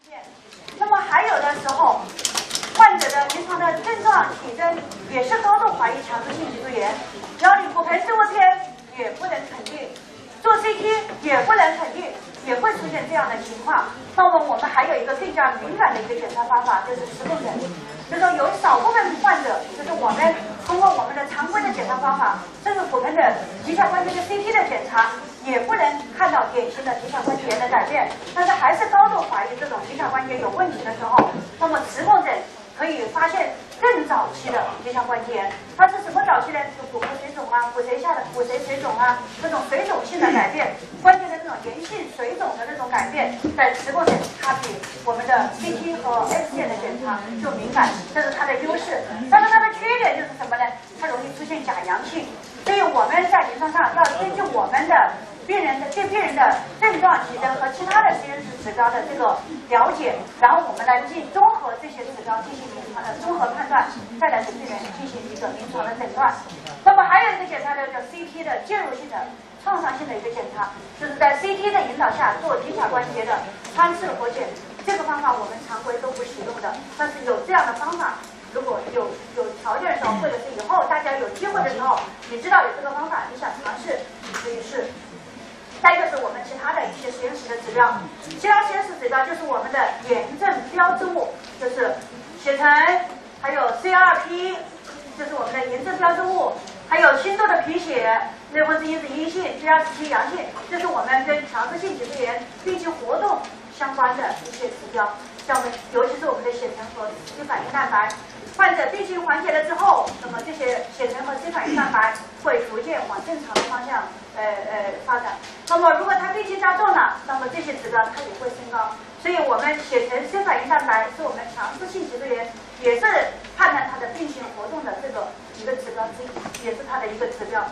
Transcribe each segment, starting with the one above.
那么还有的时候，患者的临床的症状体征也是高度怀疑强直性脊柱炎，然后你骨盆视卧片也不能肯定，做 CT 也不能肯定，也会出现这样的情况。那么我们还有一个更加敏感的一个检查方法，就是磁共振。就是说有少部分患者，就是我们通过我们的常规的检查方法，甚至骨盆的棘下关节的 CT 的检查，也不能看到典型的棘下关节炎的改变，但是还是高度怀疑这种棘下关节有问题的时候，那么磁共振可以发现更早期的棘下关节炎。它是什么早期呢？就骨骼水肿啊、骨髓下的骨髓水肿啊，这种水肿性的改变，关节的这种炎性水肿的这种改变，在磁共振它比我们的 CT 和 X 线的检查就敏感，这是它的优势。但是它的缺点就是什么呢？它容易出现假阳性。所以我们在临床上要根据我们的对病人的症状体征和其他的实验室指标的这个了解，然后我们来综合这些指标进行临床的综合判断，再来给病人进行一个临床的诊断。那么还有一个检查呢，叫 CT 的介入性的创伤性的一个检查，就是在 CT 的引导下做棘下关节的穿刺活检。这个方法我们常规都不使用的，但是有这样的方法，如果有条件的时候，或者是以后大家有机会的时候，你知道有这个方法，你想尝试，你可以试。再就是我们其他的一些实验室的指标，其他实验室指标就是我们的炎症标志物，就是血沉，还有 CRP， 就是我们的炎症标志物，还有轻度的贫血，类风湿因子阴性 ，G27阳性，这是我们跟强直性脊柱炎病情活动相关的一些指标，像我们尤其是我们的血沉和 C 反应蛋白。患者病情缓解了之后，那么这些血沉和 C 反应蛋白会逐渐往正常的方向发展。那么如果他病情加重了，那么这些指标它也会升高。所以我们血沉 C 反应蛋白是我们强直性脊柱炎也是判断他的病情活动的这个一个指标之一，也是它的一个指标。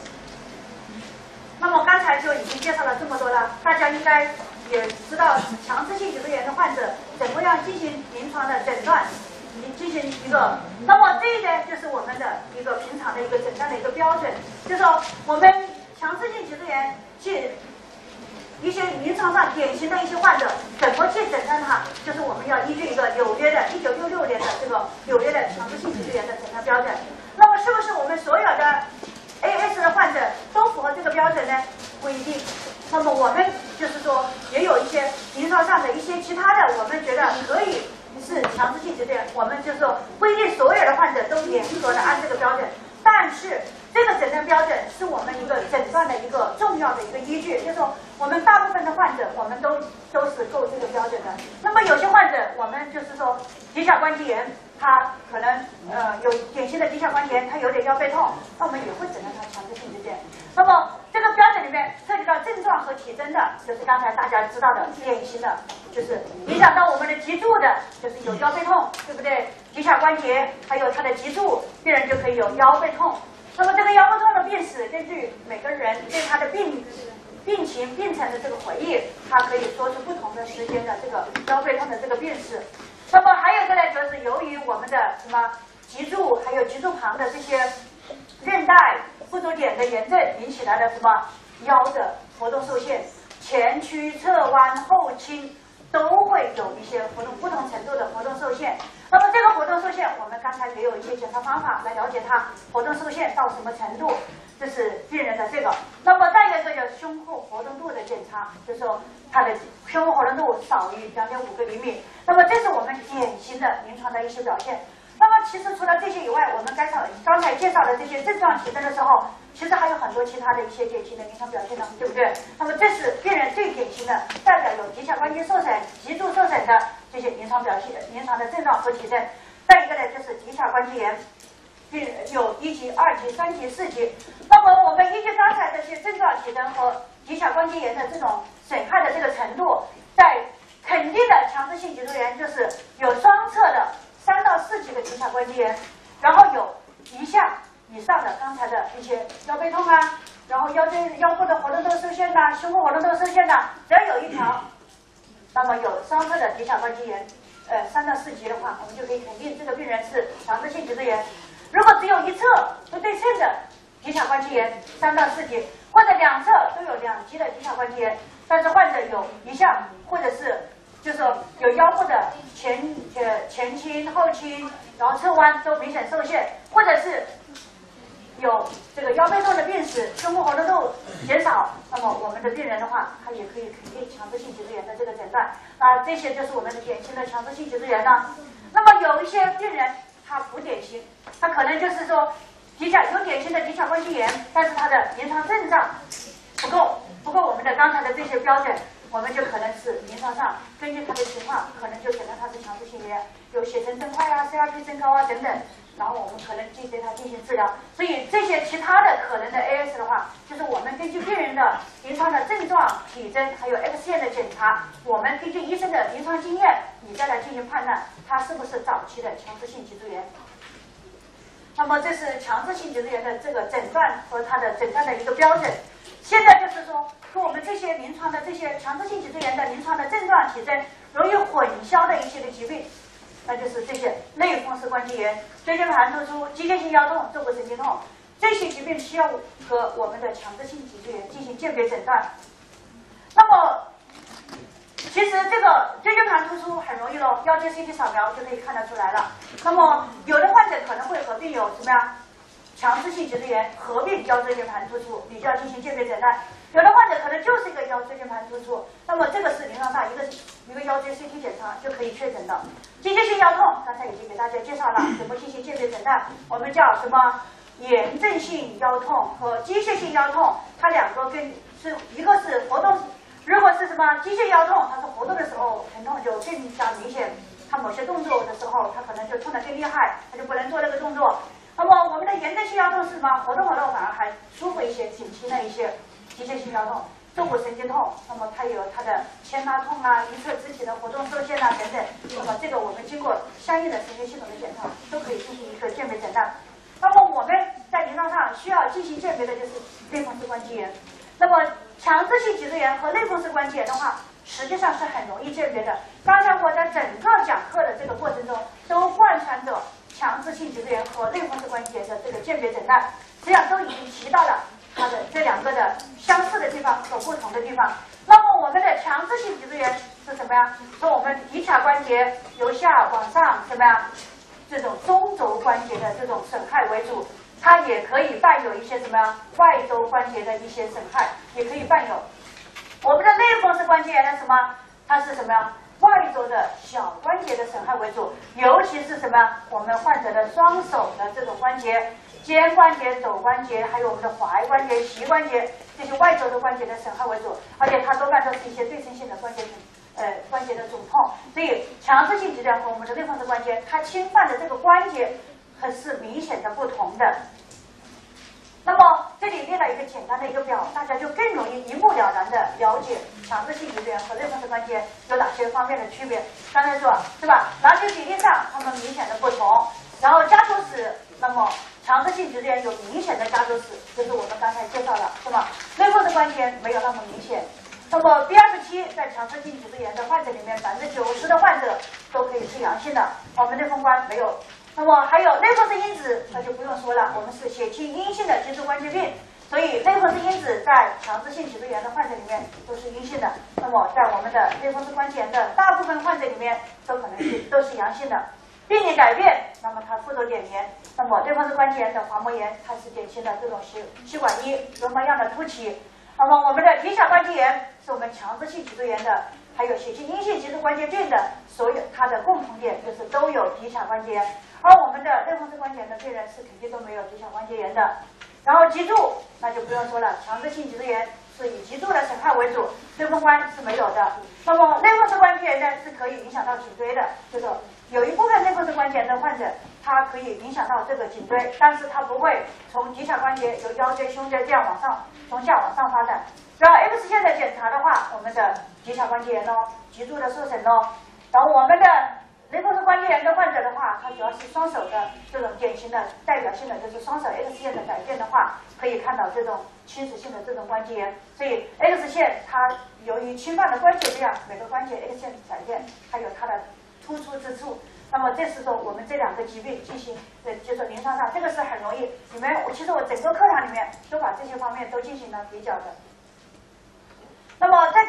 那么刚才就已经介绍了这么多了，大家应该也知道强直性脊柱炎的患者怎么样进行临床的诊断。进行一个，那么这一点就是我们的一个平常的一个诊断的一个标准，就是说我们强直性脊柱炎去一些临床上典型的一些患者怎么去诊断它，就是我们要依据一个纽约的1966年的这个纽约的强直性脊柱炎的诊断标准。那么是不是我们所有的 AS 的患者都符合这个标准呢？不一定。那么我们就是说也有一些临床上的一些其他的，我们觉得可以。是强直性脊柱炎，我们就是说不一定所有的患者都严格的按这个标准，但是这个诊断标准是我们一个诊断的一个重要的一个依据，就是说我们大部分的患者我们都是够这个标准的。那么有些患者我们就是说棘下关节炎，他可能有典型的棘下关节炎，他有点腰背痛，那我们也会诊断他强直性脊柱炎。那么这个标准里面涉及到症状和体征的，就是刚才大家知道的典型的，就是影响到我们的脊柱的，就是有腰背痛，对不对？棘下关节还有他的脊柱，病人就可以有腰背痛。那么这个腰背痛的病史，根据每个人对他的病情病程的这个回忆，他可以说出不同的时间的这个腰背痛的这个病史。那么还有一个呢，就是由于我们的什么脊柱还有脊柱旁的这些韧带附着点的炎症引起来的什么腰的活动受限，前屈侧弯后倾都会有一些活动不同程度的活动受限。那么这个活动受限，我们刚才也有一些检查方法来了解它活动受限到什么程度，这是病人的这个。那么再一个叫胸后活动度的检查，就是说它的胸后活动度少于2.5个厘米。那么这是我们典型的临床的一些表现。那么其实除了这些以外，我们刚才介绍的这些症状体征的时候，其实还有很多其他的一些典型的临床表现呢，对不对？那么这是病人最典型的代表有棘下关节受损、脊柱受损的这些临床表现、临床的症状和体征。再一个呢，就是棘下关节炎，病人有1级、2级、3级、4级。那么我们依据刚才这些症状体征和棘下关节炎的这种损害的这个程度，在肯定的强直性脊柱炎就是有双侧的3到4级的棘下关节炎，然后有1项以上的刚才的一些腰背痛啊，然后腰部的活动度受限呐，胸部活动度受限呐，只要有一条，那么有双侧的棘下关节炎，3到4级的话，我们就可以肯定这个病人是强直性脊柱炎。如果只有一侧不对称的棘下关节炎3到4级，或者两侧都有2级的棘下关节炎，但是患者有1项或者是就是说有腰部的前倾、后倾，然后侧弯都明显受限，或者是有这个腰背痛的病史，胸部活动度减少，那么我们的病人的话，他也可以肯定强直性脊柱炎的这个诊断啊，这些就是我们的典型的强直性脊柱炎了。那么有一些病人他不典型，他可能就是说有典型的骶髂关节炎，但是他的临床症状不够我们的刚才的这些标准，我们就可能是临床上根据他的情况，可能就诊断他是强直性炎，有血沉增快啊、CRP 升高啊等等。然后我们可能对它进行治疗，所以这些其他的可能的 AS 的话，就是我们根据病人的临床的症状、体征，还有 X 线的检查，我们根据医生的临床经验，你再来进行判断，它是不是早期的强直性脊柱炎。那么这是强直性脊柱炎的这个诊断和它的诊断的一个标准。现在就是说，和我们这些临床的这些强直性脊柱炎的临床的症状、体征容易混淆的一些的疾病。那就是这些类风湿关节炎、椎间盘突出、机械性腰痛、坐骨神经痛，这些疾病需要和我们的强直性脊柱炎进行鉴别诊断。那么，其实这个椎间盘突出很容易咯，腰间 CT 扫描就可以看得出来了。那么，有的患者可能会合并有什么呀？强直性脊柱炎合并腰椎间盘突出，你就要进行鉴别诊断。有的患者可能就是一个腰椎间盘突出，那么这个是临床上一个腰椎 CT 检查就可以确诊的。机械性腰痛刚才已经给大家介绍了怎么进行鉴别诊断，我们叫什么炎症性腰痛和机械性腰痛，它两个一个是活动，如果是什么机械腰痛，它是活动的时候疼痛就更加明显，它某些动作的时候它可能就痛得更厉害，它就不能做那个动作。那么我们的炎症性腰痛是什么？活动反而还舒服一些、减轻了一些。机械性腰痛、坐骨神经痛，那么它有它的牵拉痛啊、一侧肢体的活动受限啊等等。那么这个我们经过相应的神经系统的检查，都可以进行一个鉴别诊断。那么我们在临床上需要进行鉴别的就是类风湿关节炎。那么强直性脊柱炎和类风湿关节炎的话，实际上是很容易鉴别的。刚才我在整个讲课的这个过程中，都贯穿着强直性脊柱炎和类风湿关节炎的这个鉴别诊断，实际上都已经提到了它的这两个的相似的地方和不同的地方。那么我们的强直性脊柱炎是什么呀？从我们骶髂关节由下往上什么呀？这种中轴关节的这种损害为主，它也可以伴有一些什么呀？外周关节的一些损害，也可以伴有。我们的类风湿关节炎的什么？它是什么呀？外周的小关节的损害为主，尤其是什么？我们患者的双手的这种关节。肩关节、肘关节，还有我们的踝关节、膝关节，这些外周的关节的损害为主，而且它多半都是一些对称性的关节的肿痛。所以强直性脊柱炎和我们的类风湿关节，它侵犯的这个关节还是明显的不同的。那么这里列了一个简单的一个表，大家就更容易一目了然的了解强直性脊柱炎和类风湿关节有哪些方面的区别。刚才说是吧？拿球比例上它们明显的不同，然后家族史，那么强直性脊柱炎有明显的家族史，就是我们刚才介绍了，是吧？类风湿关节没有那么明显。那么 B27在强直性脊柱炎的患者里面，90%的患者都可以是阳性的，我们类风关没有。那么还有类风湿因子，那就不用说了，我们是血清阴性的脊柱关节病，所以类风湿因子在强直性脊柱炎的患者里面都是阴性的。那么在我们的类风湿关节炎的大部分患者里面，都是阳性的。病理改变，那么它附着碘盐。那么类风湿关节炎的滑膜炎，它是典型的这种血管绒膜样的凸起。那么我们的骶髂关节炎是我们强直性脊柱炎的，还有血清阴性脊柱关节病的所有它的共同点就是都有骶髂关节炎，而我们的类风湿关节炎的病人是肯定都没有骶髂关节炎的。然后脊柱那就不用说了，强直性脊柱炎是以脊柱的损害为主，类风关是没有的。那么类风湿关节炎呢是可以影响到颈椎的，就是有一部分类风湿关节炎的患者，它可以影响到这个颈椎，但是它不会从骶髂关节由腰椎、胸椎这样从下往上发展。然后 X 线的检查的话，我们的骶髂关节炎脊柱的受损然后我们的类风湿关节炎的患者的话，它主要是双手的这种典型的代表性的就是双手 X 线的改变的话，可以看到这种侵蚀性的这种关节炎。所以 X 线它由于侵犯的关节这样，每个关节 X 线改变，还有它的突出之处。那么这是说我们这两个疾病进行就是临床上这个是很容易，其实我整个课堂里面都把这些方面都进行了比较的。那么再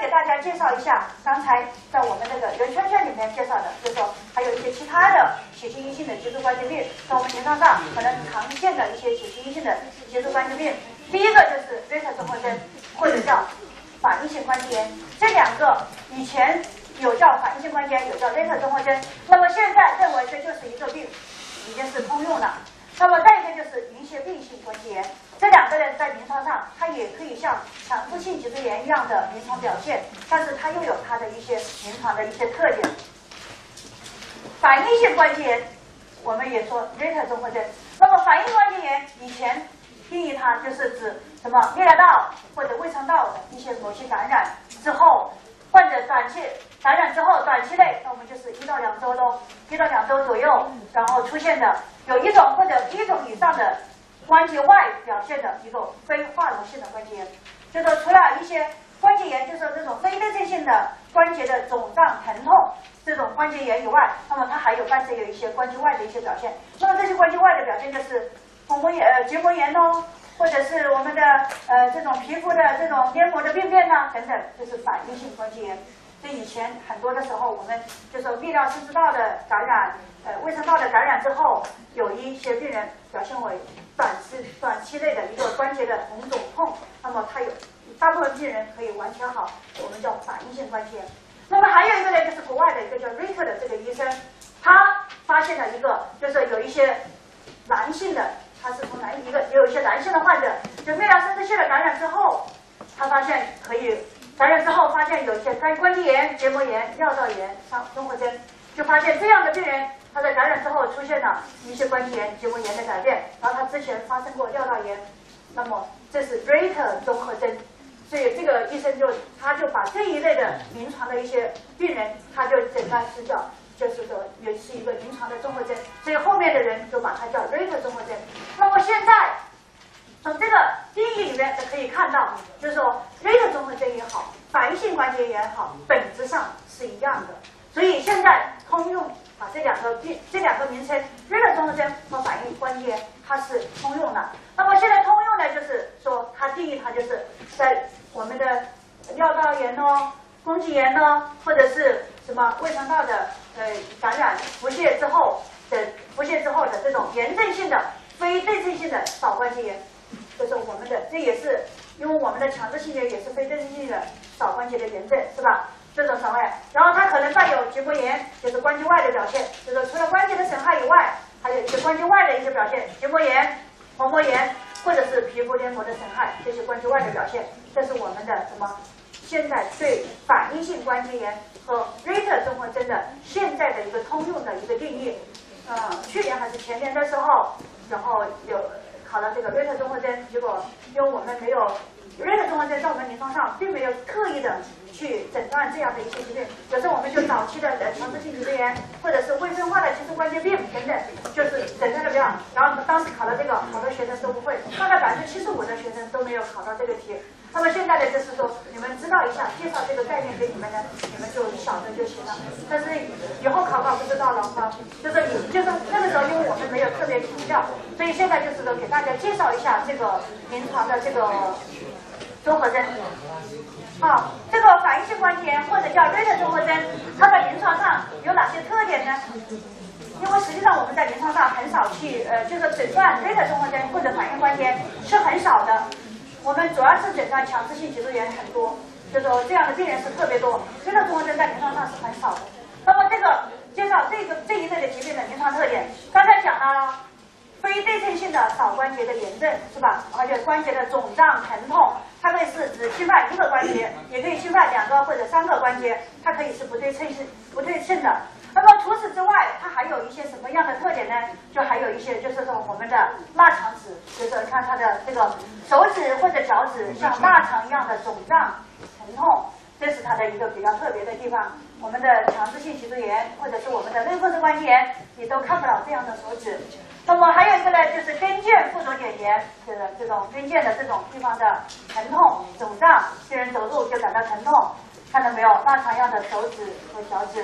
给大家介绍一下，刚才在我们那个圆圈圈里面介绍的，就是说还有一些其他的血清阴性的脊柱关节病，在我们临床上可能常见的一些血清阴性的脊柱关节病。第一个就是瑞特综合征，或者叫反应性关节炎，这两个以前有叫反应性关节炎，有叫瑞特综合征，那么现在认为这就是一个病，已经是通用了。那么再一个就是凝血病性关节炎，这两个人在临床上，它也可以像强直性脊柱炎一样的临床表现，但是它又有它的一些临床的一些特点。反应性关节炎，我们也说瑞特综合征。那么反应关节炎以前定义它就是指什么泌尿道或者胃肠道的一些某些感染之后，患者短期感染之后短期内，那我们就是1到2周喽，1到2周左右，然后出现的有一种或者一种以上的关节外表现的一个非化脓性的关节炎，就是说除了一些关节炎，就是说这种非对称性的关节的肿胀疼痛这种关节炎以外，那么它还有伴随有一些关节外的一些表现。那么这些关节外的表现就是结膜炎哦，或者是我们的这种皮肤的这种黏膜的病变呐、等等，就是反应性关节炎。所以以前很多的时候，我们就说泌尿生殖道的感染，胃肠道的感染之后，有一些病人表现为短期内的一个关节的红肿痛，那么它有大部分病人可以完全好，我们叫反应性关节炎。那么还有一个呢，就是国外的一个叫瑞特的这个医生，他发现了一个就是有一些男性的，他是从有一些男性的患者，就泌尿生殖系的感染之后，他发现可以感染之后发现有一些关节炎、结膜炎、尿道炎、综合征，就发现这样的病人他在感染之后出现了一些关节炎、结膜炎的改变，然后他之前发生过尿道炎，那么这是瑞特综合征。所以这个医生他就把这一类的临床的一些病人，他就诊断是就是说也是一个临床的综合征，所以后面的人就把它叫瑞特综合征。那么现在从这个定义里面可以看到，就是说瑞特综合征也好，反应性关节炎也好，本质上是一样的。所以现在通用把这两个名称，瑞特综合征和反应关节炎，它是通用的。那么现在通用呢，就是说它定义它就是在我们的尿道炎哦、宫颈炎哦，或者是什么胃肠道的感染腹泻之后的这种炎症性的、非对称性的少关节炎，就是我们的这也是因为我们的强直性炎也是非对称性的少关节的炎症，是吧？这种少外，然后它可能伴有结膜炎，就是关节外的表现，就是除了关节的损害以外，还有一些关节外的一些表现，结膜炎、膜膜炎，或者是皮肤黏膜的损害，这些关节外的表现，这是我们的什么？现在对反应性关节炎和瑞特综合征的现在的一个通用的一个定义。去年还是前年的时候，然后有考了这个瑞特综合征，结果因为我们没有瑞特综合征在我们临床上并没有刻意的去诊断这样的一些疾病，有时候我们就早期的强直性脊柱炎，或者是未分化的脊柱关节病等等，就是诊断的比较好。然后当时考了这个，好多学生都不会，大概75%的学生都没有考到这个题。那么现在呢，就是说你们知道一下，介绍这个概念给你们呢，你们就晓得就行了。但是以后考不知道了哈，就是那个时候，因为我们没有特别强调，所以现在就是说给大家介绍一下这个临床的这个综合征。这个反应性关节炎或者叫瑞特综合征，它在临床上有哪些特点呢？因为实际上我们在临床上很少去就是诊断瑞特综合征或者反应关节是很少的。我们主要是诊断强直性脊柱炎很多，就是说这样的病人是特别多，瑞特综合征在临床上是很少的。那么这个介绍这一类的疾病的临床特点，刚才讲了非对称性的少关节的炎症是吧？而且关节的肿胀疼痛，它可以是只侵犯一个关节，也可以侵犯2个或者3个关节，它可以是不对称的。那么除此之外，它还有一些什么样的特点呢？就还有一些就是说我们的腊肠指，就是看它的这个手指或者脚趾像腊肠一样的肿胀疼痛，这是它的一个比较特别的地方。我们的强直性脊柱炎或者是我们的类风湿关节炎，你都看不了这样的手指。那么还有一个呢，就是跟腱附着点炎，就是这种跟腱的这种地方的疼痛肿胀，病人走路就感到疼痛，看到没有？腊肠样的手指和脚趾。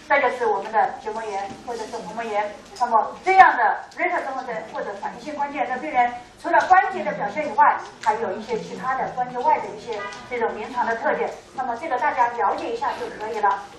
再就是我们的结膜炎或者是虹膜炎。那么这样的瑞特综合征或者反应性关节炎的病人，除了关节的表现以外，还有一些其他的关节外的一些这种临床的特点。那么这个大家了解一下就可以了。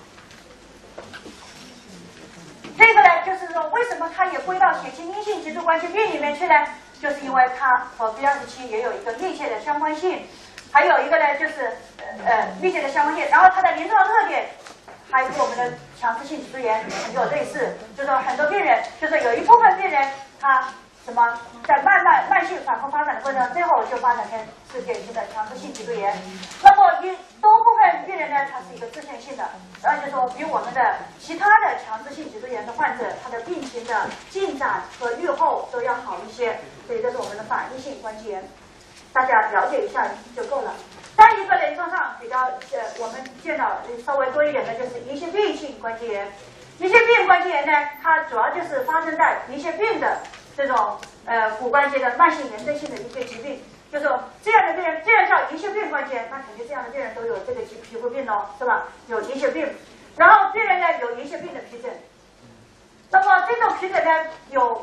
这个呢，就是说为什么它也归到血清阴性脊柱关节病里面去呢？就是因为它和 B27也有一个密切的相关性，还有一个呢就是密切的相关性，然后它的临床特点还跟我们的强直性脊柱炎很有类似，就是说很多病人，就是有一部分病人他在慢性反复发展的过程中，最后就发展成是典型的强直性脊柱炎。那么多部分病人呢，它是一个自限性的，然后就说比我们的其他的强直性脊柱炎的患者，他的病情的进展和预后都要好一些。所以这是我们的反应性关节炎，大家了解一下就够了。再一个临床上比较我们见到稍微多一点的就是银屑病性关节炎。银屑病关节炎呢，它主要就是发生在银屑病的这种骨关节的慢性炎症性的一些疾病。就是说这样的病人，既然叫银屑病关节，那肯定这样的病人都有这个皮肤病咯，是吧？有银屑病，然后病人呢有银屑病的皮疹。那么这种皮疹呢，有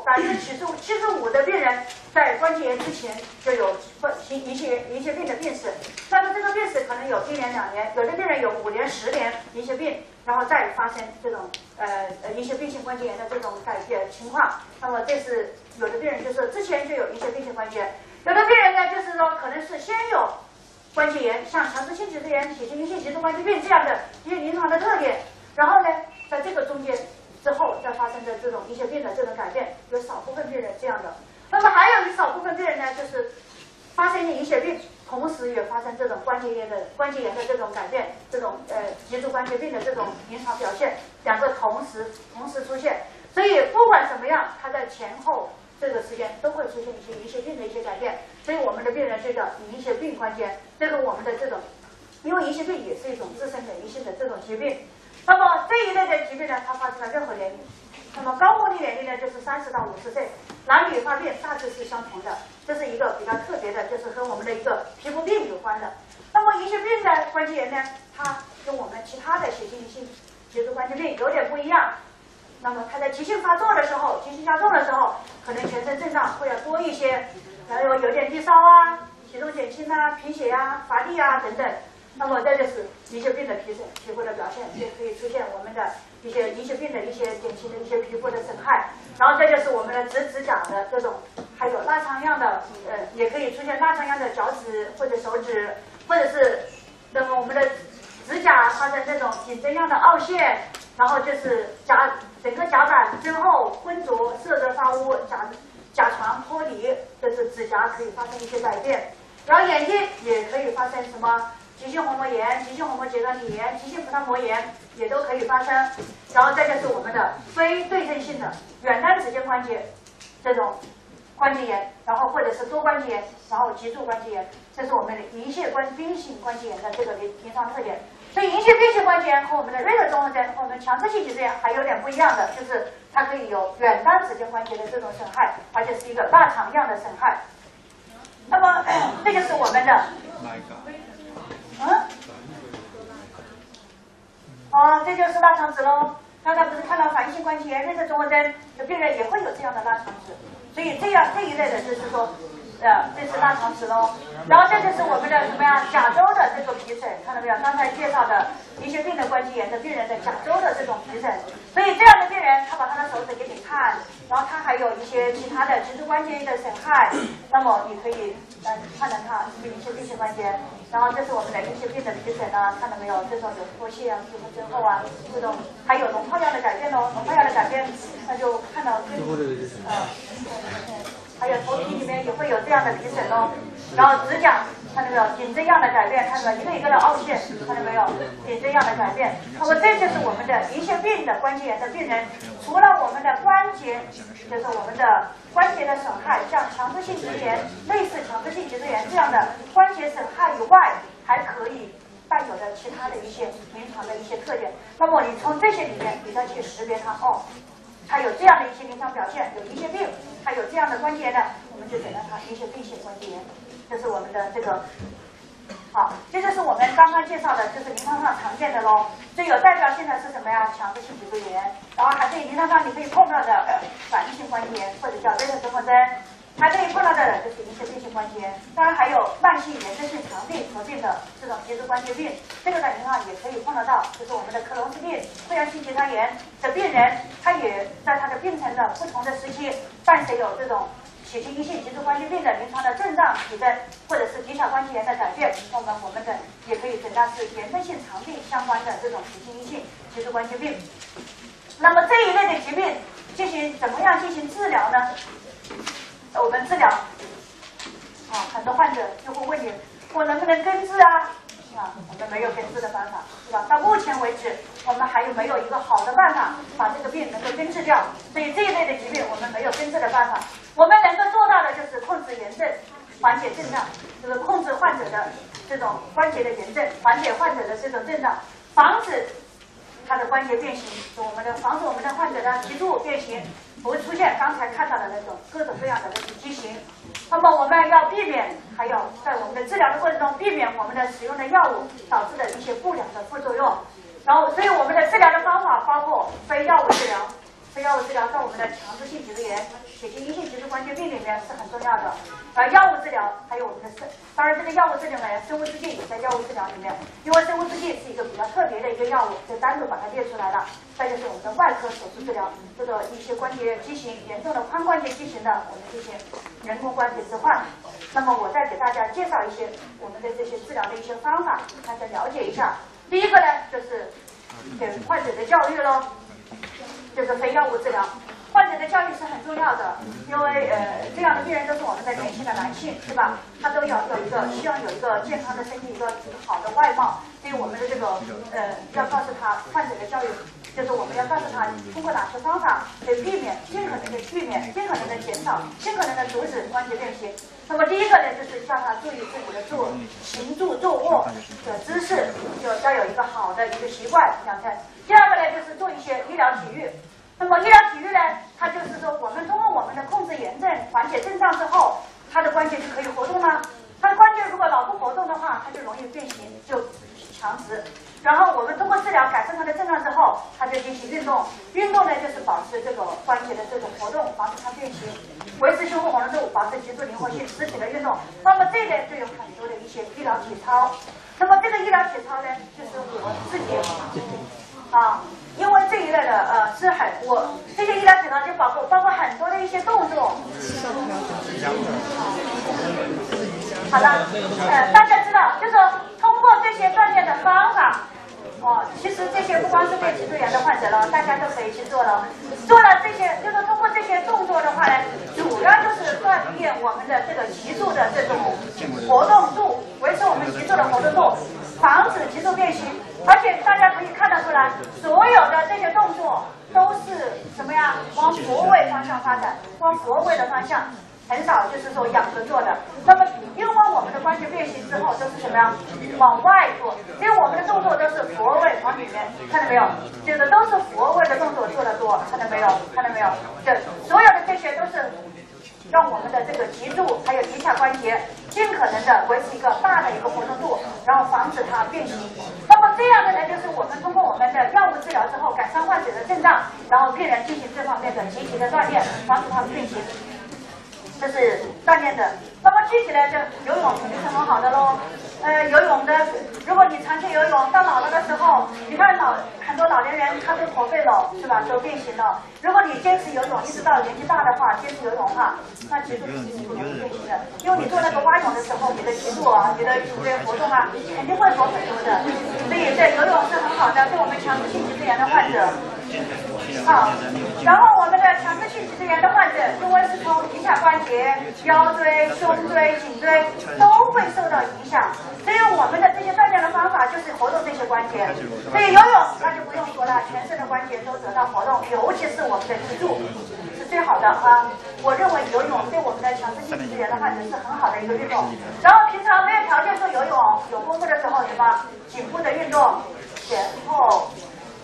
75%的病人在关节炎之前就有银屑病的病史，但是这个病史可能有1年2年，有的病人有5年10年银屑病，然后再发生这种银屑病性关节炎的这种情况。那么这是有的病人就是之前就有银屑病性关节，有的病人呢就是说可能是先有关节炎，像强直性脊柱炎、血清阴性脊柱关节病这样的一些临床的特点，然后呢在这个中间之后再发生的这种银屑病的这种改变，有少部分病人这样的。那么还有一少部分病人呢，就是发生银屑病，同时也发生这种关节炎的这种改变，这种脊柱关节病的这种临床表现，两个同时出现。所以不管怎么样，它在前后这个时间都会出现一些银屑病的一些改变。所以我们的病人这个银屑病关节，这个我们的这种，因为银屑病也是一种自身免疫性的这种疾病。那么这一类的疾病呢，它发生在任何年龄。那么高模拟年龄呢，就是30到50岁，男女发病大致是相同的，这是一个比较特别的，就是和我们的一个皮肤病有关的。那么银屑病的关节炎呢，它跟我们其他的血清阴性脊柱关节病有点不一样。那么它在急性发作的时候，急性加重的时候，可能全身症状会要多一些，然后有点低烧啊、体重减轻啊、贫血啊、乏力啊等等。那么这就是银屑病的皮肤的表现，也可以出现我们的一些银屑病的一些典型的一些皮肤的损害。然后这就是我们的指甲的这种，还有腊肠样的也可以出现腊肠样的脚趾或者手指，或者是那么我们的指甲发生这种颈针样的凹陷，然后就是整个甲板之后浑浊、色泽发乌、甲床脱离，就是指甲可以发生一些改变。然后眼睛也可以发生什么急性虹膜炎、急性虹膜节端体炎、急性葡萄膜炎也都可以发生。然后再就是我们的非对称性的远端指尖关节这种关节炎，然后或者是多关节炎，然后脊柱关节炎，这是我们的银屑病性关节炎的这个临床特点。所以银屑病性关节炎和我们的瑞特综合征和我们强直性脊柱炎还有点不一样的，就是它可以有远端指尖关节的这种损害，而且是一个腊肠样的损害。那么这就是我们的这就是腊肠指喽。刚才不是看到反应性关节炎、瑞特综合征的病人也会有这样的腊肠指，所以这一类的就是说，这是腊肠指喽。然后这就是我们的什么呀？甲周的这个皮疹，看到没有？刚才介绍的银屑病的关节炎的病人的甲周的这种皮疹，所以这样的病人，他把他的手指给你看，然后他还有一些其他的脊柱关节的损害，那么你可以判断他是银屑病性关节。然后这是我们的银屑病的皮疹啊，看到没有？这种有脱屑啊、皮肤增厚啊，这种还有脓泡样的改变哦，脓泡样的改变，那就看到还有头皮里面也会有这样的皮疹哦。然后指甲看到没有？颈针样的改变，看到没有？一个一个的凹陷，看到没有？颈针样的改变。那么这就是我们的银屑病的关节炎的病人，除了我们的关节，就是我们的关节的损害，像强直性脊柱炎、类似强直性脊柱炎这样的关节损害以外，还可以带有的其他的一些临床的一些特点。那么你从这些里面，你再去识别它，它有这样的一些临床表现，有银屑病，它有这样的关节炎的，我们就诊断它银屑病性关节炎。这是我们的这个好，这就是我们刚刚介绍的，就是临床上常见的喽。最有代表性的是什么呀？强直性脊椎炎，然后还可以临床上你可以碰到的反应性关节炎，或者叫类特综合征，还可以碰到的就是一些变性关节炎。当然还有慢性炎症性肠病合并的这种脊椎关节病，这个在临床上也可以碰得到，就是我们的克隆氏病、溃疡性结肠炎的病人，他也在他的病程的不同的时期，伴随有这种血清阴性脊椎关节病的临床的症状体征，或者是底下关节炎的改变，那么我们的也可以诊断是炎症性肠病相关的这种血清阴性脊椎关节病。那么这一类的疾病怎么样进行治疗呢？我们治疗很多患者就会问你，我能不能根治啊？我们没有根治的办法，是吧？到目前为止，我们还没有一个好的办法把这个病能够根治掉。所以这一类的疾病我们没有根治的办法。我们能够做到的就是控制炎症，缓解症状，就是控制患者的这种关节的炎症，缓解患者的这种症状，防止他的关节变形，防止我们的患者的脊柱变形，不会出现刚才看到的那种各种各样的那种畸形。那么我们要避免，还有在我们的治疗的过程中避免我们的使用的药物导致的一些不良的副作用。然后，所以我们的治疗的方法包括非药物治疗。非药物治疗在我们的强直性脊椎炎、血清阴性脊椎关节病里面是很重要的。药物治疗还有我们的当然这个药物治疗呢，生物制剂也在药物治疗里面，因为生物制剂是一个比较特别的一个药物，就单独把它列出来了。再就是我们的外科手术治疗，这个一些关节畸形、严重的髋关节畸形的，我们进行人工关节置换。那么我再给大家介绍一些我们的这些治疗的一些方法，大家了解一下。第一个呢，就是给患者的教育喽。就是非药物治疗，患者的教育是很重要的，因为这样的病人都是我们的年轻的男性，是吧？他都要希望有一个健康的身体，一个好的外貌，所以我们的这个要告诉他患者的教育，就是我们要告诉他通过哪些方法可以避免，尽可能的避免，尽可能的减少，尽可能的阻止关节变形。那么第一个呢，就是叫他注意自己的行住坐卧的姿势，就要有一个好的一个习惯养成。第二个呢，就是做一些医疗体育。那么医疗体育呢，它就是说我们通过我们的控制炎症、缓解症状之后，他的关节就可以活动了。他的关节如果老不活动的话，它就容易变形，就强直。然后我们通过治疗改善他的症状之后，他就进行运动。运动呢，就是保持这个关节的这种活动，防止它变形，维持胸部活动度，保持脊柱灵活性，肢体的运动。那么这一类就有很多的一些医疗体操。那么这个医疗体操呢，就是我自己因为这一类的这些医疗体操就包括很多的一些动作。好了，大家知道，就是通过这些锻炼的方法，其实这些不光是对脊椎炎的患者了，大家都可以去做了。做了这些，就是通过这些动作的话呢，主要就是锻炼我们的这个脊柱的这种活动度，维持我们脊柱的活动度，防止脊柱变形。而且大家可以看得出来，所有的这些动作都是什么呀？往佛位方向发展，往佛位的方向，很少就是说仰着做的。那么因为我们的关节变形之后都是什么呀？往外做，所以我们的动作都是佛位往里面，看到没有？就是都是佛位的动作做得多，看到没有？看到没有？对，所有的这些都是让我们的这个脊柱还有底下关节尽可能的维持一个大的一个活动度，然后防止它变形。那么这样的呢，就是我们通过我们的药物治疗之后改善患者的症状，然后病人进行这方面的积极的锻炼，防止它变形。这是锻炼的。那么具体来讲，游泳肯定是很好的喽。游泳的，如果你长期游泳，到老了的时候，你看很多老年人他都驼背了，是吧？都变形了。如果你坚持游泳，一直到年纪大的话，坚持游泳的话，那脊柱是不容易变形的。因为你做那个蛙泳的时候，你的脊柱你的脊椎活动肯定会活很多的。所以这游泳是很好的，对我们强直性脊椎炎的患者。好，然后我们的强直性脊椎炎的患者，因为是从底下关节、腰椎、胸椎、颈椎都会受到影响，所以我们的这些锻炼的方法就是活动这些关节。所以游泳那就不用说了，全身的关节都得到活动，尤其是我们的脊柱是最好的我认为游泳对我们的强直性脊椎炎的患者是很好的一个运动。然后平常没有条件做游泳，有功夫的时候，什么颈部的运动、前后。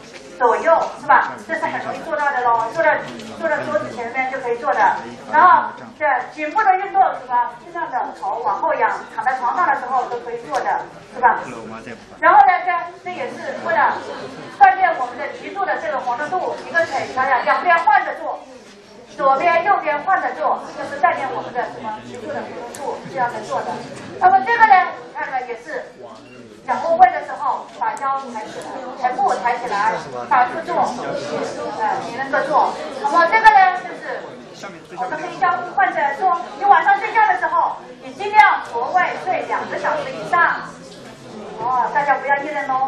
左右，是吧？这是很容易做到的喽，坐在桌子前面就可以做的。然后这颈部的运动是吧？尽量的头往后仰，躺在床上的时候都可以做的，是吧？然后呢，这也是为了锻炼我们的脊柱的这个活动度，一个腿两边换着做。左边、右边换着做，就是锻炼我们的什么脊柱的活动度，这样的做的。那么这个呢，看看也是仰卧位的时候，把腰抬起来，臀部抬起来，反复做，你能够做。那么这个呢，就是我们可以教患者说，你晚上睡觉的时候，你尽量驼位睡2个小时以上。大家不要议论哦，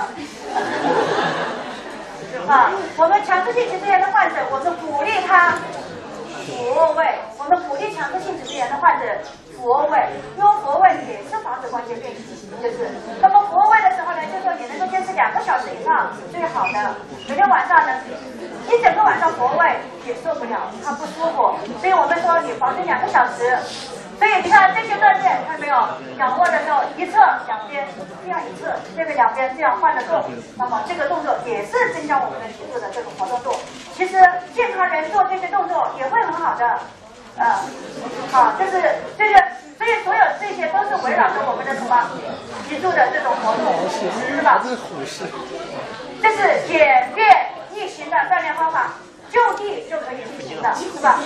我们强直性脊椎炎的患者，我们鼓励他俯卧位。我们鼓励强直性脊椎炎的患者俯卧位，因为俯卧位也是防止关节变形，就是。那么俯卧位的时候呢，就说你能够坚持2个小时以上是最好的。每天晚上呢，一整个晚上俯卧位也受不了，它不舒服，所以我们说你保证2个小时。所以你看这些锻炼，看到没有？仰卧的时候，一侧两边，这样一侧，这个两边这样换着做。那么这个动作也是增加我们的脊柱的这个活动度。其实健康人做这些动作也会很好的，就是这个，所以所有这些都是围绕着我们的什么脊柱的这种活动，是吧？这是简便易行的锻炼方法。就地就可以进行的，是吧？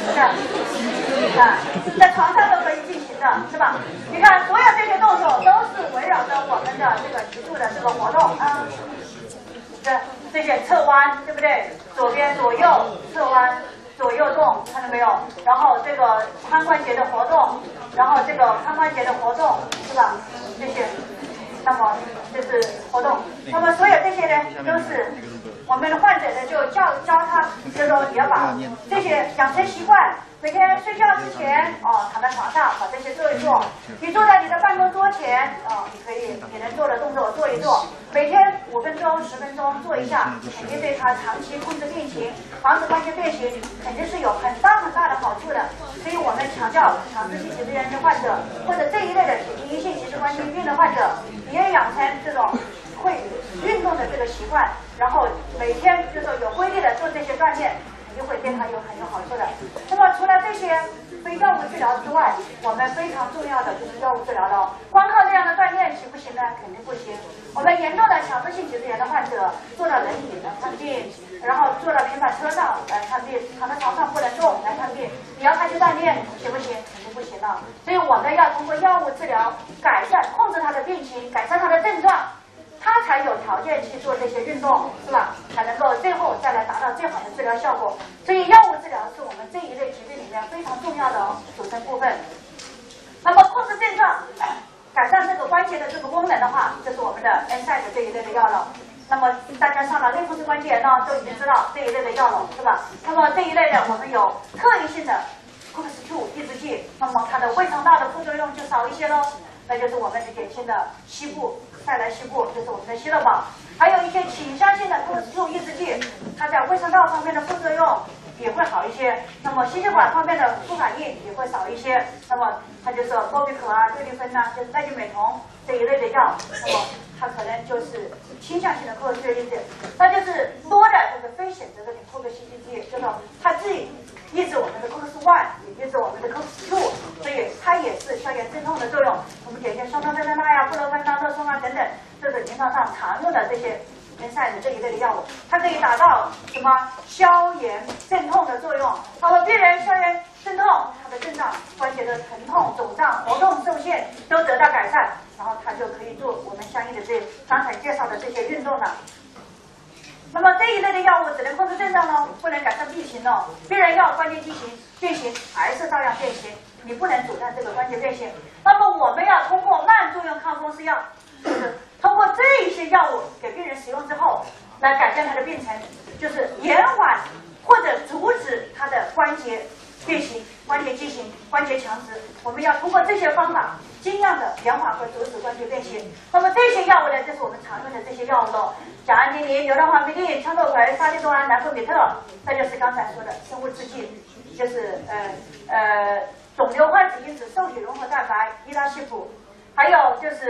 在床上都可以进行的，是吧？你看，所有这些动作都是围绕着我们的这个脊柱的这个活动啊。这些侧弯，对不对？左边左右侧弯，左右动，看到没有？然后这个髋关节的活动，然后这个髋关节的活动，是吧？这些，那么这是活动。那么所有这些呢，都是。我们的患者呢，就教他，就说你要把这些养成习惯，每天睡觉之前，躺在床上把这些做一做。你坐在你的办公桌前，你可以你能做的动作做一做，每天5分钟、10分钟做一下，肯定对他长期控制病情、防止关节变形，肯定是有很大的好处的。所以我们强调强直性脊椎炎的患者，或者这一类的隐形性脊椎关节病的患者，你要养成这种会运动的这个习惯，然后每天就是有规律的做这些锻炼，肯定会对他很有好处的。那么除了这些非药物治疗之外，我们非常重要的就是药物治疗了。光靠这样的锻炼行不行呢？肯定不行。我们严重的强直性脊椎炎的患者坐到轮椅来看病，然后坐到平板车上来看病，躺在床上不能动来看病，你要他去锻炼行不行？肯定不行了。所以我们要通过药物治疗改善、控制他的病情，改善他的症状。他才有条件去做这些运动，是吧？才能够最后再来达到最好的治疗效果。所以药物治疗是我们这一类疾病里面非常重要的组成部分。那么控制症状、改善这个关节的这个功能的话，这是我们的 NSAID 这一类的药了。那么大家上了类风湿关节炎呢，都已经知道这一类的药了，是吧？那么这一类的我们有特异性的 COX-2 抑制剂，那么它的胃肠道的副作用就少一些喽。那就是我们的典型的西部塞来西部，就是我们的希乐宝，还有一些倾向性的COX-2抑制剂，它在胃肠道方面的副作用也会好一些，那么心血管方面的副反应也会少一些。那么它就是波比可啊、对氯芬呐，就是奈吉美酮这一类的药，那么它可能就是倾向性的COX-2抑制，那就是多的这个非选择的COX-2抑制剂，就是它自己抑制我们的COX-1，也抑制我们的COX-2，所以它也是消炎镇痛的作用。我们典型双糖珍钠呀、布洛芬当乐松啊等等，这是临床上常用的这些NSAID这一类的药物，它可以达到什么消炎镇痛的作用。那么病人消炎镇痛，他的症状、关节的疼痛、肿胀、活动受限都得到改善，然后他就可以做我们相应的这刚才介绍的这些运动了。那么这一类的药物只能控制症状呢，不能改善病情呢。病人要关节畸形变形，还是照样变形，你不能阻断这个关节变形。那么我们要通过慢作用抗风湿药，就是通过这一些药物给病人使用之后，来改变他的病程，就是延缓或者阻止他的关节变形、关节畸形、关节强直。我们要通过这些方法，尽量的延缓和阻止关节变形。那么这些药物呢，这是我们常用的这些药物喽。甲氨丁啉、硫氮环嘧啶、羟唑喹、沙利多胺、南非米特，这就是刚才说的生物制剂，就是肿瘤患者因子受体融合蛋白、伊拉西普，还有就是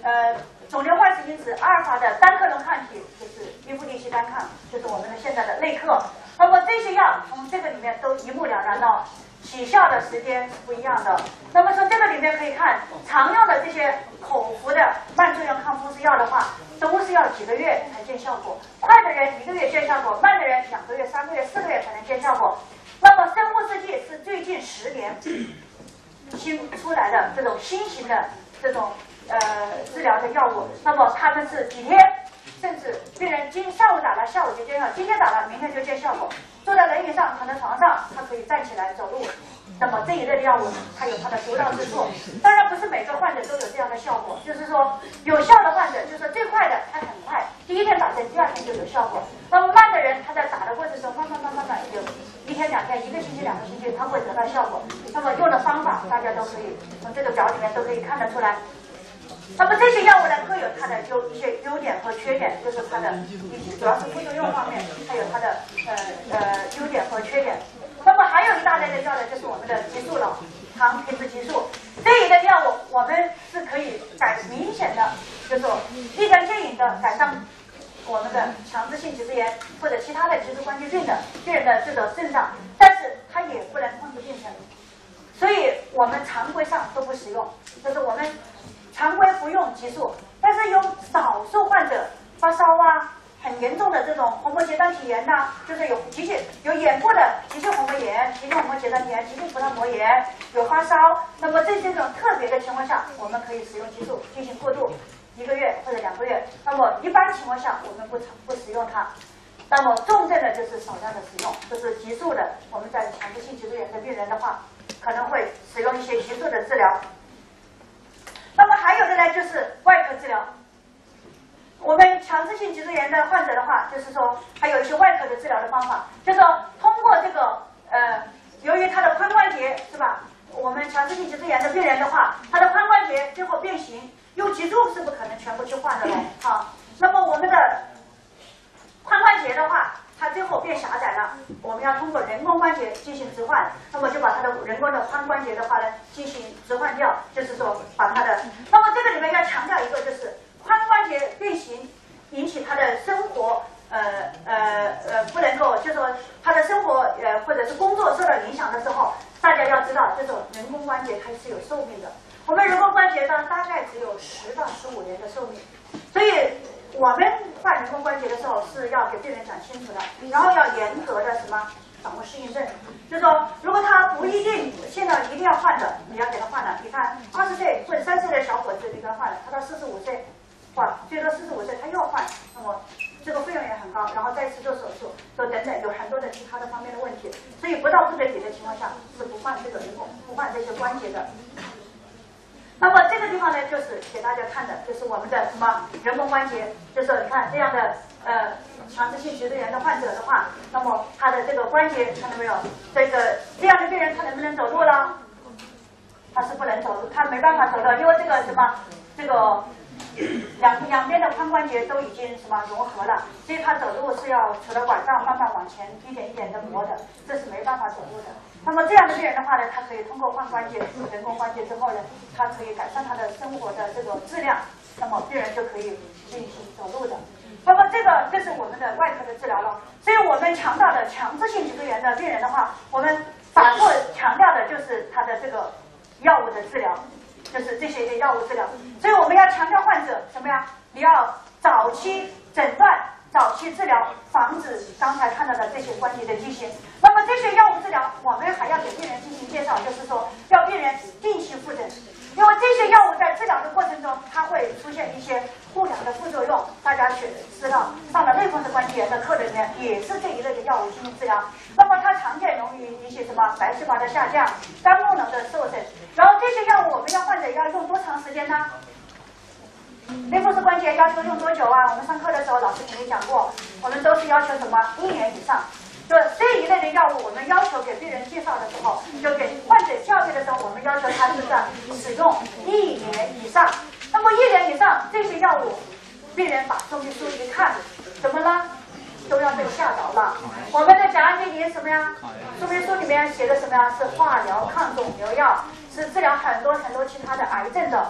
肿瘤坏死因子阿尔法的单克隆抗体，就是伊夫利西单抗，就是我们的现在的内克。那么这些药从这个里面都一目了然了，起效的时间是不一样的。那么从这个里面可以看，常用的这些口服的慢作用抗风湿药的话，都是要几个月才见效果，快的人1个月见效果，慢的人2个月、3个月、4个月才能见效果。那么生物制剂是最近10年新出来的这种新型的这种治疗的药物，那么他们是几天，甚至病人上午打了，下午就见效，今天打了，明天就见效果。坐在轮椅上，躺在床上，他可以站起来走路。那么这一类的药物，它有它的独到之处。当然不是每个患者都有这样的效果，就是说有效的患者，就是说最快的他很快，第1天打针，第2天就有效果。那么慢的人，他在打的过程中慢慢有1天2天、1个星期2个星期，他会得到效果。那么用的方法，大家都可以从这个表里面都可以看得出来。那么这些药物呢，各有它的一些优点和缺点，就是它的主要是副作用方面，它有它的优点和缺点。那么还有一大类的药呢，就是我们的激素了，糖皮质激素这一类药物，我们是可以明显的，就是说立竿见影的改善我们的强直性脊椎炎或者其他的脊柱关节病的病人的这个症状，但是它也不能控制病程，所以我们常规上都不使用，就是我们常规不用激素，但是有少数患者发烧啊，很严重的这种虹膜结肠体炎呐，就是有眼部的急性虹膜炎、急性虹膜结肠体炎、急性葡萄膜炎，有发烧，那么这种特别的情况下，我们可以使用激素进行过渡，1个月或者2个月。那么一般情况下，我们不使用它。那么重症的就是少量的使用，就是激素的。我们在强直性脊椎炎的病人的话，可能会使用一些激素的治疗。那么还有的呢，就是外科治疗。我们强直性脊椎炎的患者的话，就是说还有一些外科的治疗的方法，就是说通过这个由于他的髋关节是吧？我们强直性脊椎炎的病人的话，他的髋关节最后变形，用脊柱是不可能全部去换的了啊。那么我们的髋关节的话，它最后变狭窄了，我们要通过人工关节进行置换，那么就把它的人工的髋关节的话呢进行置换掉，就是说把它的，那么这个里面要强调一个，就是髋关节变形引起他的生活不能够，就是说他的生活或者是工作受到影响的时候，大家要知道这种人工关节它是有寿命的，我们人工关节呢大概只有10到15年的寿命，所以我们换人工关节的时候是要给病人讲清楚的，然后要严格的什么掌握适应症，就是说如果他不一定现在一定要换的，你要给他换了。你看20岁或者30岁的小伙子你给他换了，他到45岁，哇，最多45岁他又要换，那么这个费用也很高，然后再次做手术，等等有很多的其他的方面的问题，所以不到不得已的情况下是不换这个人工，不换这些关节的。那么这个地方呢，就是给大家看的，就是我们的什么人工关节，就是你看这样的强直性脊椎炎的患者的话，那么他的这个关节看到没有？这样的病人他能不能走路了？他是不能走路，他没办法走的，因为这个什么这个两边的髋关节都已经什么融合了，所以他走路是要杵在管上慢慢往前一点一点的磨的，这是没办法走路的。那么这样的病人的话呢，他可以通过换关节、人工关节之后呢，他可以改善他的生活的这个质量，那么病人就可以进行走路的。那么这是我们的外科的治疗了。所以我们强调的强直性脊椎炎的病人的话，我们反复强调的就是他的这个药物的治疗，就是这些药物治疗。所以我们要强调患者什么呀？你要早期诊断、早期治疗，防止刚才看到的这些关节的畸形。那么这些药物治疗，我们还要给病人进行介绍，就是说要病人定期复诊，因为这些药物在治疗的过程中，它会出现一些不良的副作用。大家知道，上了类风湿关节炎的课里面也是这一类的药物进行治疗。那么它常见容易一些什么白细胞的下降、肝功能的受损。然后这些药物我们要患者要用多长时间呢？类风湿关节要求用多久啊？我们上课的时候老师肯定讲过，我们都是要求什么1年以上。就这一类的药物，我们要求给病人介绍的时候，就给患者教育的时候，我们要求他是在使用1年以上。那么1年以上，这些药物，病人把说明书一看，怎么了？都要被吓着了。我们的甲氨基磷什么呀？说明书里面写的什么呀？是化疗抗肿瘤药，是治疗很多其他的癌症的。但是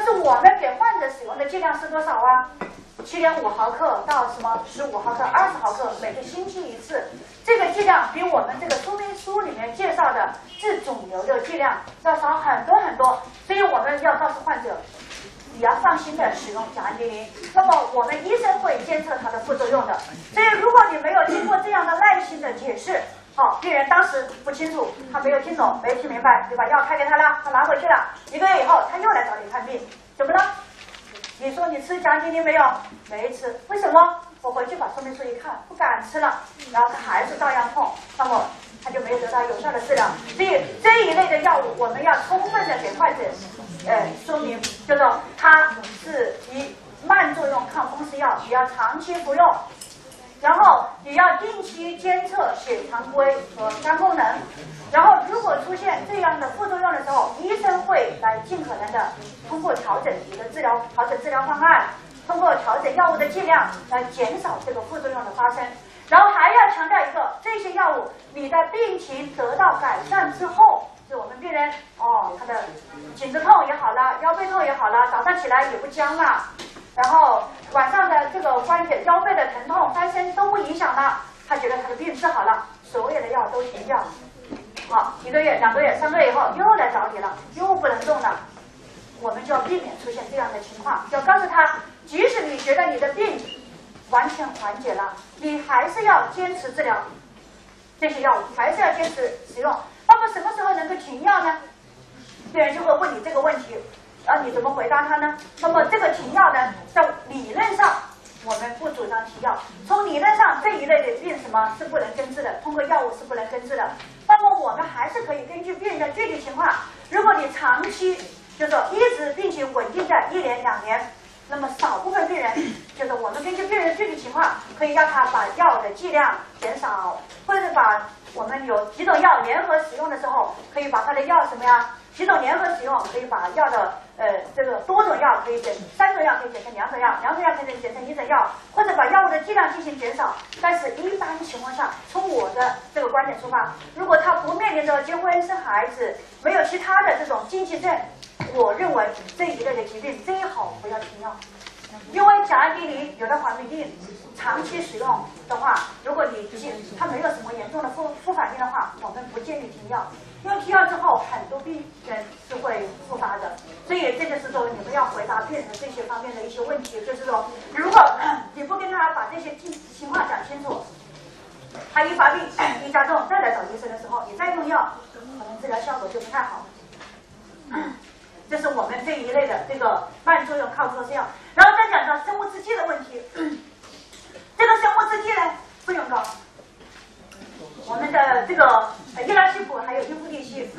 是我们给患者使用的剂量是多少啊？7.5毫克到什么15毫克、20毫克，每个星期一次。这个剂量比我们这个说明书里面介绍的治肿瘤的剂量要少很多很多，所以我们要告诉患者，你要放心的使用甲氨蝶呤。那么我们医生会监测它的副作用的。所以如果你没有经过这样的耐心的解释，病人当时不清楚，他没有听懂，没有听明白，对吧？药开给他了，他拿回去了，1个月以后他又来找你看病，怎么了？你说你吃甲氨蝶呤没有？没吃，为什么？我回去把说明书一看，不敢吃了，然后他还是照样痛，那么他就没有得到有效的治疗。所以这一类的药物，我们要充分的给患者，说明，就是说它是以慢作用抗风湿药，你要长期服用，然后你要定期监测血常规和肝功能。然后如果出现这样的副作用的时候，医生会来尽可能的通过调整你的治疗方案，通过调整药物的剂量来减少这个副作用的发生。然后还要强调一个，这些药物你的病情得到改善之后，就我们病人他的颈子痛也好了，腰背痛也好了，早上起来也不僵了，然后晚上的这个关节腰背的疼痛翻身都不影响了，他觉得他的病治好了，所有的药都停掉。好，1个月、2个月、3个月以后又来找你了，又不能动了，我们就要避免出现这样的情况，要告诉他，即使你觉得你的病完全缓解了，你还是要坚持治疗这些药物，还是要坚持使用。那么什么时候能够停药呢？病人就会问你这个问题，你怎么回答他呢？那么这个停药呢，在理论上我们不主张停药。从理论上，这一类的病什么是不能根治的，通过药物是不能根治的。那么我们还是可以根据病人的具体情况，如果你长期就是说一直病情稳定在1年2年，那么少部分病人就是我们根据病人的具体情况，可以让他把药的剂量减少，或者把我们有几种药联合使用的时候，可以把它的药什么呀？几种联合使用，可以把药的这个多种药可以3种药可以减成2种药，2种药可以减成1种药，或者把药物的剂量进行减少。但是一般情况下，从我的这个观点出发，如果他不面临着结婚生孩子，没有其他的这种经济症，我认为这一类的疾病最好不要停药。因为甲氨蝶呤有的缓不定，长期使用的话，如果它没有什么严重的副反应的话，我们不建议停药。因为停药之后，很多病人是会复发的，所以这就是说你们要回答病人的这些方面的一些问题，就是说，如果你不跟他把这些情况讲清楚，他一发病一加重，再来找医生的时候，你再用药，可能治疗效果就不太好。这是我们这一类的这个慢作用抗风湿药。然后再讲到生物制剂的问题，这个生物制剂呢费用高，我们的这个伊拉西普还有伊夫地西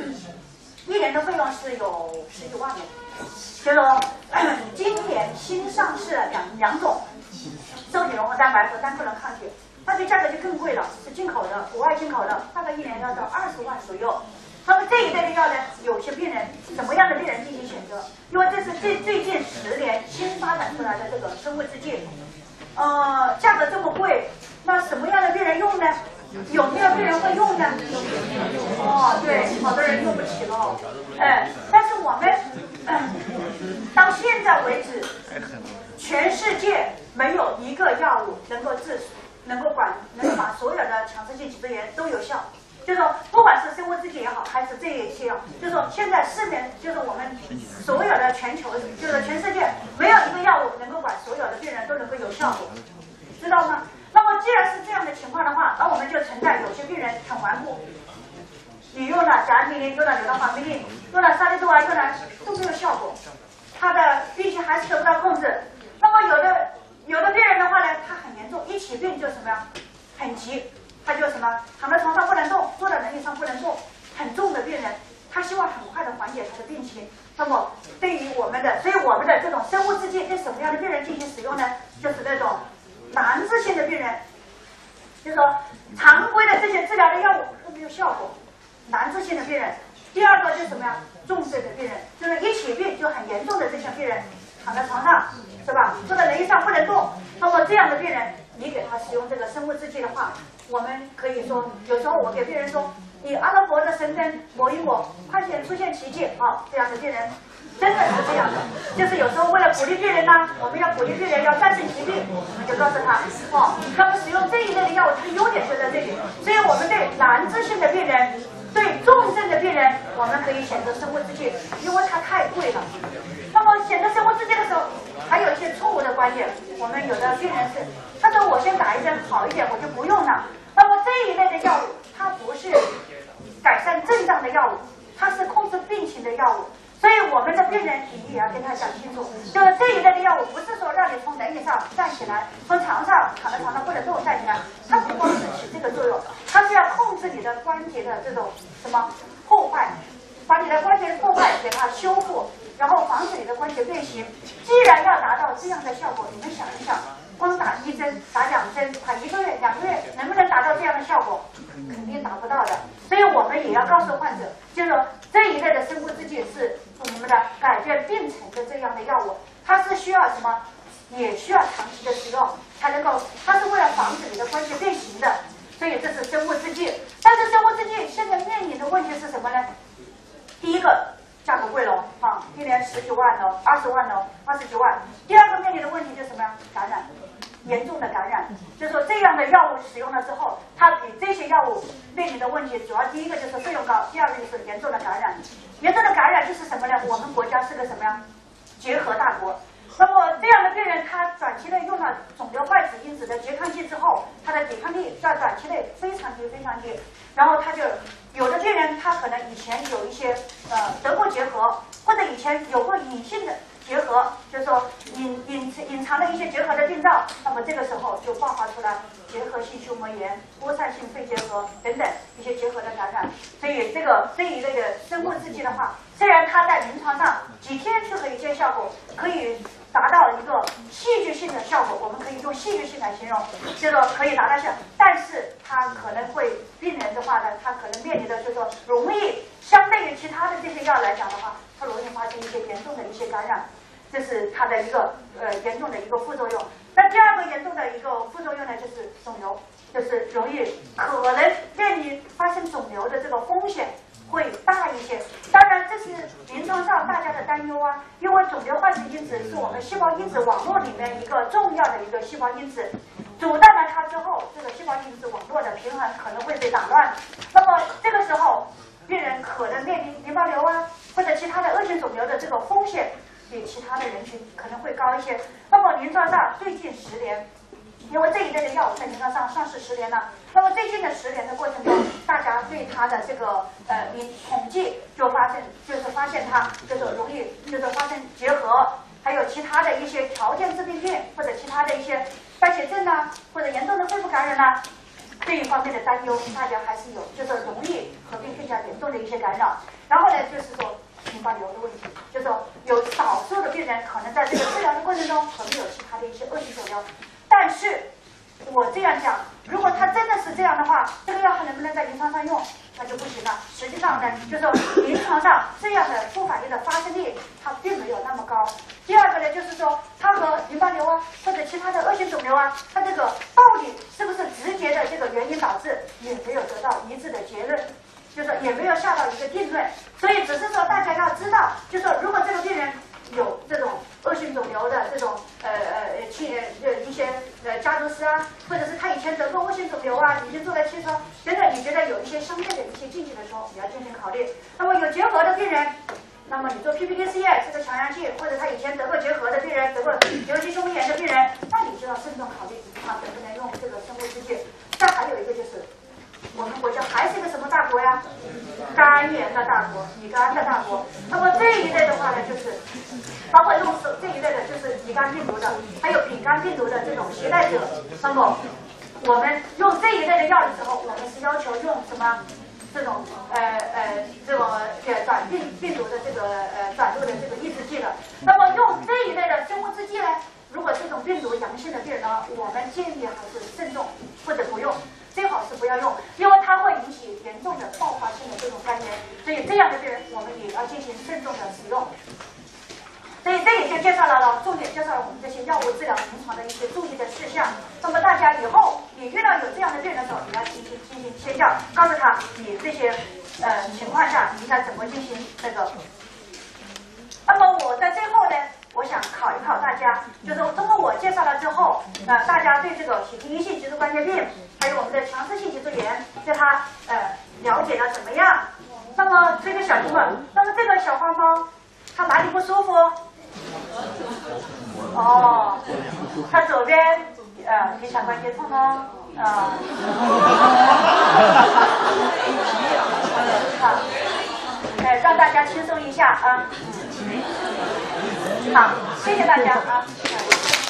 ，1年的费用是有11万元。就是说，今年新上市了两种受体融合蛋白和单克隆抗体，它的价格就更贵了，是进口的，国外进口的，大概1年要到20万左右。那么这一类的药呢，有些病人什么样的病人进行选择？因为这是最近10年新发展出来的这个生物制剂，价格这么贵，那什么样的病人用呢？有没有病人会用呢？对，好多人用不起了。但是我们到现在为止，全世界没有一个药物能够把所有的强直性脊椎炎都有效。就是说，不管是生物制剂也好，还是这一些药，就是说现在市面就是我们所有的全球，就是全世界没有一个药物能够管所有的病人都能够有效果，知道吗？那么既然是这样的情况的话，那我们就存在有些病人很顽固，你用了甲氨蝶呤，用了硫糖缓不定，用了沙利度啊，用了都没有效果，他的病情还是得不到控制。那么有的病人的话呢，他很严重，一起病就什么呀，很急。他就什么躺在床上不能动，坐在轮椅上不能动，很重的病人，他希望很快的缓解他的病情。那么对于我们的这种生物制剂对什么样的病人进行使用呢？就是那种难治性的病人，就是说常规的这些治疗的药物都没有效果，难治性的病人。第二个就是什么呀？重症的病人，就是一起病就很严重的这些病人，躺在床上是吧？坐在轮椅上不能动。那么这样的病人，你给他使用这个生物制剂的话，我们可以说，有时候我给病人说，你阿拉伯的神灯抹一抹，发现出现奇迹啊！这样的病人真的是这样的， 就是有时候为了鼓励病人呢，我们要鼓励病人要战胜疾病，我们就告诉他，那么使用这一类的药物，它的优点就在这里。所以我们对难治性的病人，对重症的病人，我们可以选择生物制剂，因为它太贵了。那么选择生物制剂的时候，还有一些错误的观念。我们有的病人是，他说我先打一针好一点，我就不用了。那么这一类的药物，它不是改善症状的药物，它是控制病情的药物。所以我们的病人你也要跟他讲清楚，就是这一类的药物不是说让你从轮椅上站起来，从床上躺在床上或者坐站起来，它不光是起这个作用，它是要控制你的关节的这种什么破坏，把你的关节的破坏给它修复，然后防止你的关节变形。既然要达到这样的效果，你们想一想，光打1针、打2针、打1个月、2个月，能不能达到这样的效果？肯定达不到的。所以我们也要告诉患者，就是说这一类的生物制剂是我们的改变病程的这样的药物，它是需要什么？也需要长期的使用才能够，它是为了防止你的关节变形的。所以这是生物制剂。但是生物制剂现在面临的问题是什么呢？第一个，价格贵了一年10几万了，20万了，29万。第二个面临的问题就是什么呀？感染。严重的感染，就是说这样的药物使用了之后，它比这些药物面临的问题，主要第一个就是费用高，第二个就是严重的感染。严重的感染就是什么呢？我们国家是个什么呀？结核大国。那么这样的病人，他短期内用了肿瘤坏死因子的拮抗剂之后，他的抵抗力在短期内非常低，非常低。然后他就有的病人，他可能以前有一些得过结核，或者以前有过隐性的结核，就是说隐藏的一些结核的病灶，那么这个时候就爆发出来结核性胸膜炎、播散性肺结核等等一些结核的感染。所以这一类的生物制剂的话，虽然它在临床上几天就可以见效果，可以达到一个戏剧性的效果，我们可以用戏剧性来形容，就是说可以达到效，但是它可能会病人的话呢，他可能面临的就是说容易相对于其他的这些药来讲的话，它容易发生一些严重的一些感染。这是它的一个严重的一个副作用。那第二个严重的一个副作用呢，就是肿瘤，就是容易可能面临发生肿瘤的这个风险会大一些。当然，这是临床上大家的担忧啊，因为肿瘤坏死因子是我们细胞因子网络里面一个重要的一个细胞因子，阻断了它之后，这个细胞因子网络的平衡可能会被打乱。那么这个时候，病人可能面临淋巴瘤啊，或者其他的恶性肿瘤的这个风险，比其他的人群可能会高一些。那么临床上最近10年，因为这一类的药物在临床上上市10年了，那么最近的10年的过程中，大家对它的这个统计就发现它就是容易就是发生结核，还有其他的一些条件致病病或者其他的一些败血症啊，或者严重的肺部感染啊，这一方面的担忧大家还是有，就是容易合并更加严重的一些干扰。然后呢，就是说淋巴瘤的问题，就是说有少数的病人可能在这个治疗的过程中可能有其他的一些恶性肿瘤，但是我这样讲，如果他真的是这样的话，这个药还能不能在临床上用，那就不行了。实际上呢，就是说临床上这样的副反应的发生率它并没有那么高。第二个呢，就是说它和淋巴瘤啊或者其他的恶性肿瘤啊，它这个到底是不是直接的这个原因导致，也没有得到一致的结论，就是也没有下到一个定论。所以只是说大家要知道，就是说如果这个病人有这种恶性肿瘤的这种一些家族史啊，或者是他以前得过恶性肿瘤啊，已经做了切除等等，你觉得有一些相对的一些禁忌的时候，你要进行考虑。那么有结核的病人，那么你做 PPD-CA 这个强阳剂，或者他以前得过结核的病人，得过瘤肌胸膜炎的病人，那你就要慎重考虑他能不能用这个生物制剂。再还有一个就是，我们国家还是一个什么大国呀？肝炎的大国，乙肝的大国。那么这一类的话呢，就是包括用这一类的，就是乙肝病毒的，还有丙肝病毒的这种携带者。那么我们用这一类的药的时候，我们是要求用什么？这种转病毒的这个转入的这个抑制剂的。那么用这一类的生物制剂呢，如果这种病毒阳性的病人呢，我们建议还是慎重或者不用。最好是不要用，因为它会引起严重的爆发性的这种肝炎，所以这样的病人我们也要进行慎重的使用。所以这里就介绍了重点介绍了我们这些药物治疗临床的一些注意的事项。那么大家以后你遇到有这样的病人的时候，你要进行先教，告诉他你这些情况下你应该怎么进行那个。那么我在最后呢， 就是通过我介绍了之后，大家对这个体平移性脊柱关节病，还有我们的强直性脊柱炎，对它了解的怎么样？那么这个小朋友，那么这个小花猫，它哪里不舒服？哦，它左边第三关节痛哦，好，让大家轻松一下啊。好，谢谢大家啊。